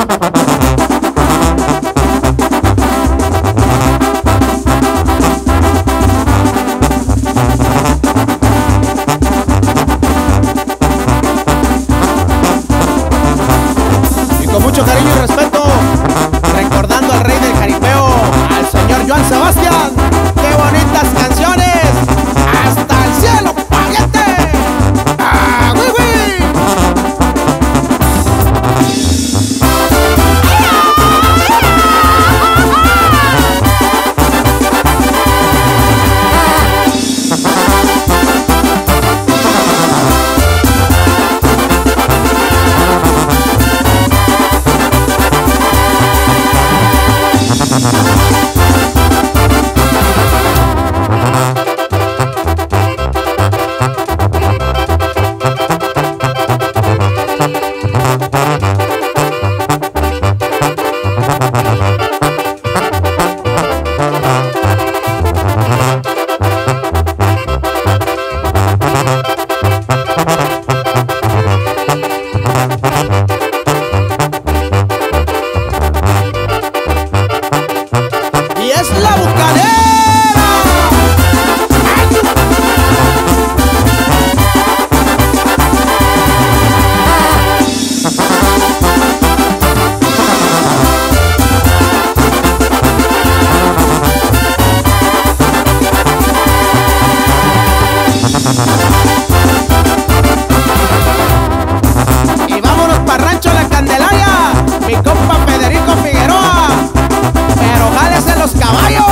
Con mucho cariño y respeto, recordando al rey del jaripeo, al señor Joan Sebastián. ¡Qué bonitas canciones! ¡Hasta el cielo, pariente! ¡Ah, oui, oui! ¡La bucanera! Y vámonos para Rancho La Candelaria, mi compa Federico Figueroa. Pero jálese los caballos.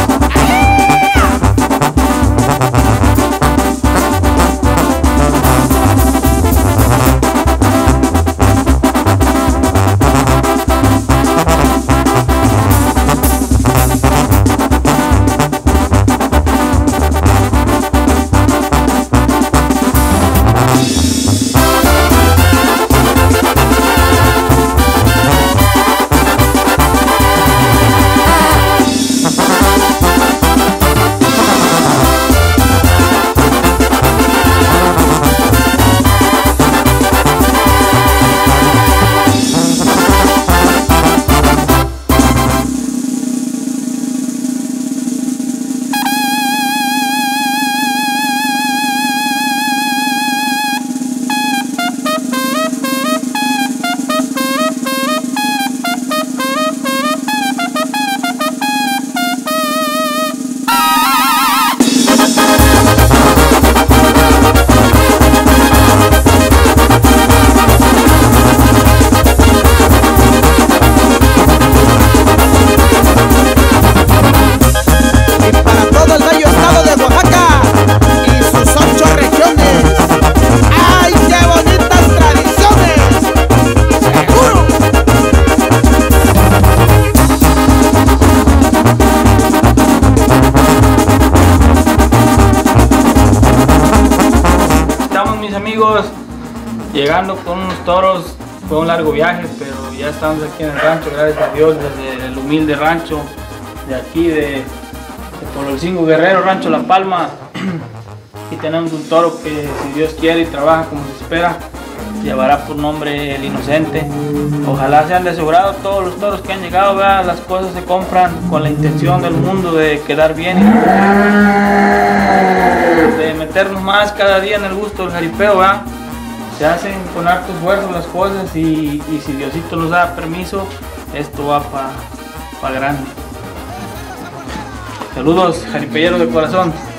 Mis amigos, llegando con unos toros. Fue un largo viaje, pero ya estamos aquí en el rancho, gracias a Dios, desde el humilde rancho de aquí de Pololcingo Guerrero, Rancho La Palma. Y tenemos un toro que, si Dios quiere y trabaja como se espera, llevará por nombre El Inocente. Ojalá sean de su grado todos los toros que han llegado, ¿verdad? Las cosas se compran con la intención del mundo de quedar bien y de meternos más cada día en el gusto del jaripeo, ¿verdad? Se hacen con harto esfuerzo las cosas y si Diosito nos da permiso, esto va para grande. Saludos, jaripeyeros de corazón.